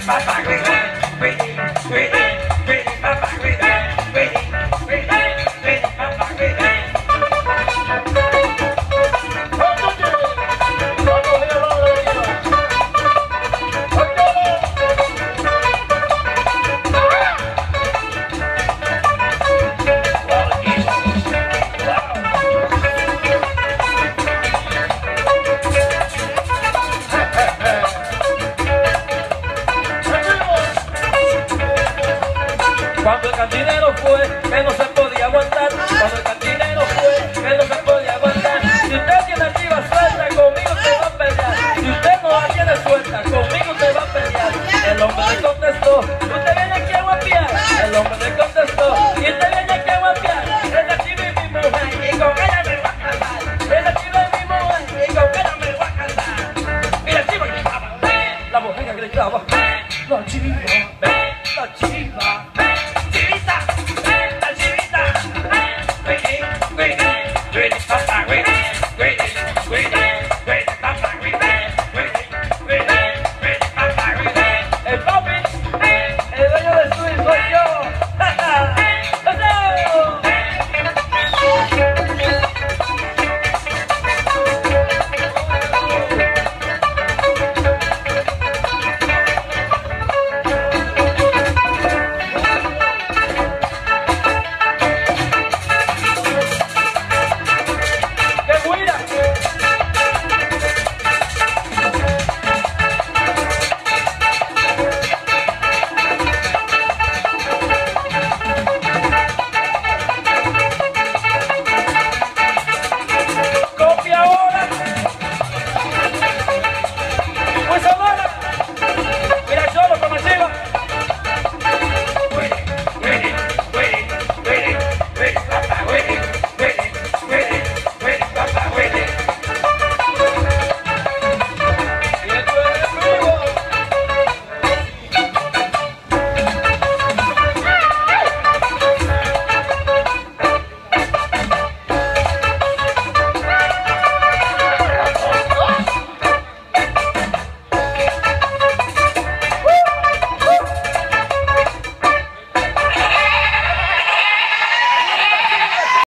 Cuando el cantinero fue, él no se podía aguantar. Cuando el cantinero fue, él no se podía aguantar. Si usted tiene activa suelta, conmigo te va a pelear. Si usted no la tiene suelta, conmigo te va a pelear. El hombre le contestó, usted viene aquí a guapiar. El hombre le contestó, y usted viene aquí a guapiar. Esa chiva es mi mujer y con ella me va a casar. Esa chiva es mi mujer y con ella me va a casar. Mira, chiva, la mujer que gritaba.